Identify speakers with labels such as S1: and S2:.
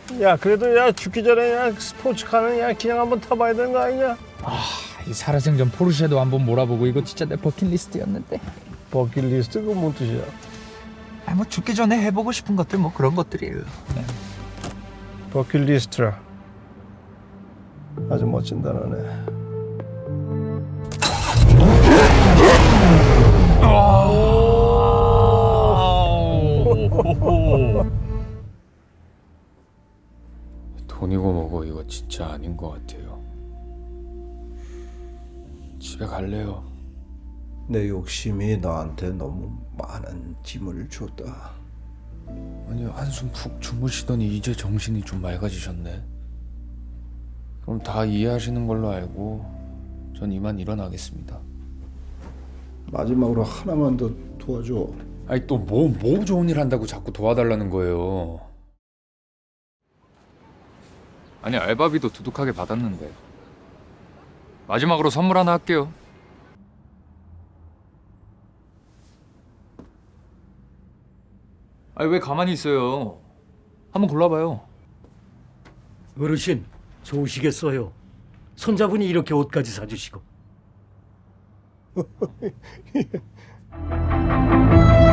S1: 야 그래도 야 죽기 전에 야 스포츠카는 야 그냥 한번 타봐야 되는 거 아니냐?
S2: 이 살아생전 포르쉐도 한번 몰아보고 이거 진짜 내 버킷리스트였는데.
S1: 버킷리스트 그건 뭔 뜻이야?
S2: 뭐 죽기 전에 해보고 싶은 것들 뭐 그런 것들이에요.
S1: 버킷리스트라. 아주 멋진 단어네.
S3: 돈이고 뭐고 이거 진짜 아닌 것 같아요. 집에 갈래요.
S4: 내 욕심이 너한테 너무 많은 짐을 줬다.
S3: 아니 한숨 푹 주무시더니 이제 정신이 좀 맑아지셨네. 그럼 다 이해하시는 걸로 알고 전 이만 일어나겠습니다.
S4: 마지막으로 하나만 더 도와줘.
S3: 아니 또 뭐 좋은 일 한다고 자꾸 도와달라는 거예요. 아니 알바비도 두둑하게 받았는데 마지막으로 선물 하나 할게요. 아니 왜 가만히 있어요? 한번 골라봐요.
S5: 어르신 좋으시겠어요. 손자분이 이렇게 옷까지 사주시고.